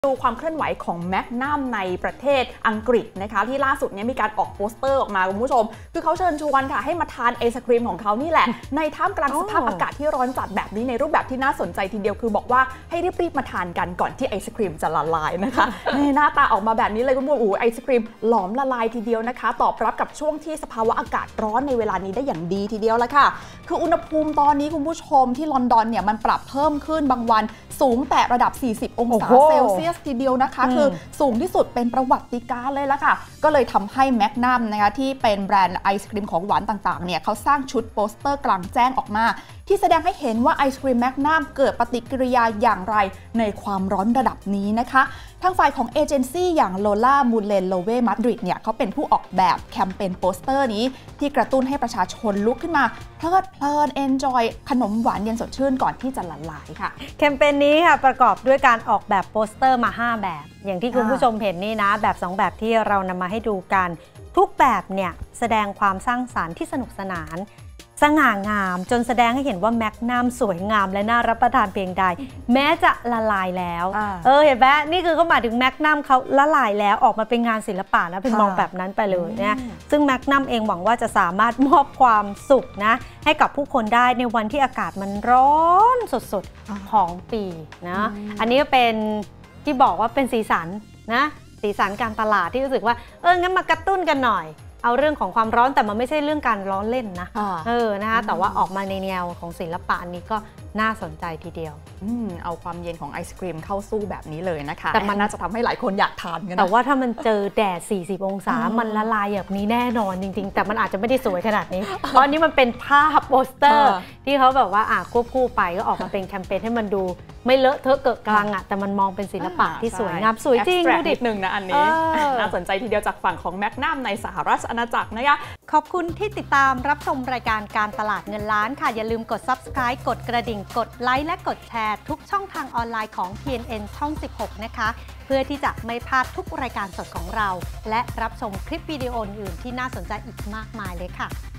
ดูความเคลื่อนไหวของแมกนัมในประเทศอังกฤษนะคะที่ล่าสุดนี้มีการออกโปสเตอร์ออกมาคุณผู้ชมคือเขาเชิญชวนค่ะให้มาทานไอศครีมของเขานี่แหละในท่ามกลางสภาพอากาศที่ร้อนจัดแบบนี้ในรูปแบบที่น่าสนใจทีเดียวคือบอกว่าให้รีบๆมาทานกันก่อนที่ไอศครีมจะละลายนะคะในหน้าตาออกมาแบบนี้เลยคุณผู้ชมไอศครีมหลอมละลายทีเดียวนะคะตอบรับกับช่วงที่สภาวะอากาศร้อนในเวลานี้ได้อย่างดีทีเดียวละค่ะคืออุณหภูมิตอนนี้คุณผู้ชมที่ลอนดอนเนี่ยมันปรับเพิ่มขึ้นบางวันสูงแต่ระดับ40องศาเซลเซียสทีเดียวนะคะคือสูงที่สุดเป็นประวัติการณ์เลยละค่ะก็เลยทำให้แมกนัมนะคะที่เป็นแบรนด์ไอศครีมของหวานต่างๆเนี่ยเขาสร้างชุดโปสเตอร์กลางแจ้งออกมาที่แสดงให้เห็นว่าไอศครีมแมกนัมเกิดปฏิกิริยาอย่างไรในความร้อนระดับนี้นะคะทางฝ่ายของเอเจนซี่อย่างโลล่ามูเลนโลเวมาดริดเนี่ยเขาเป็นผู้ออกแบบแคมเปญโปสเตอร์นี้ที่กระตุ้นให้ประชาชนลุกขึ้นมาเพลิดเพลินเอนจอยขนมหวานเย็นสดชื่นก่อนที่จะละลายค่ะแคมเปญนี้ค่ะประกอบด้วยการออกแบบโปสเตอร์มา5แบบอย่างที่คุณผู้ชมเห็นนี่นะแบบ2แบบที่เรานำมาให้ดูกันทุกแบบเนี่ยแสดงความสร้างสรรค์ที่สนุกสนานสง่างามจนแสดงให้เห็นว่าแมกนัมสวยงามและน่ารับประทานเพียงใดแม้จะละลายแล้วเห็นไหมนี่คือเขาหมายถึงแมกนัมเขาละลายแล้วออกมาเป็นงานศิลปะนะเป็นมองแบบนั้นไปเลยนะซึ่งแมกนัมเองหวังว่าจะสามารถมอบความสุขนะให้กับผู้คนได้ในวันที่อากาศมันร้อนสดๆของปีนะอันนี้ก็เป็นที่บอกว่าเป็นสีสันนะสีสันการตลาดที่รู้สึกว่างั้นมากระตุ้นกันหน่อยเอาเรื่องของความร้อนแต่มันไม่ใช่เรื่องการร้อนเล่นนะนะคะแต่ว่าออกมาในแนวของศิลปะอันนี้ก็น่าสนใจทีเดียวเอาความเย็นของไอศครีมเข้าสู้แบบนี้เลยนะคะแต่มันน่าจะทำให้หลายคนอยากทานกันแต่ว่าถ้ามันเจอแดด40องศามันละลายแบบนี้แน่นอนจริงๆแต่มันอาจจะไม่ได้สวยขนาดนี้เพราะนี่มันเป็นภาพโปสเตอร์ที่เขาแบบว่าควบคู่ไปก็ออกมาเป็นแคมเปญให้มันดูไม่เลอะเทอะเกิดกลางแต่มันมองเป็นศิลปะที่สวยงามสวยจริงดูดิหนึ่งนะอันนี้น่าสนใจทีเดียวจากฝั่งของแมกนัมในสหราชอาณาจักรนะคะขอบคุณที่ติดตามรับชมรายการการตลาดเงินล้านค่ะอย่าลืมกด Subscribe กดกระดิ่งกดไลค์และกดแชร์ทุกช่องทางออนไลน์ของ TNN ช่อง 16 นะคะเพื่อที่จะไม่พลาดทุกรายการสดของเราและรับชมคลิปวิดีโออื่นที่น่าสนใจอีกมากมายเลยค่ะ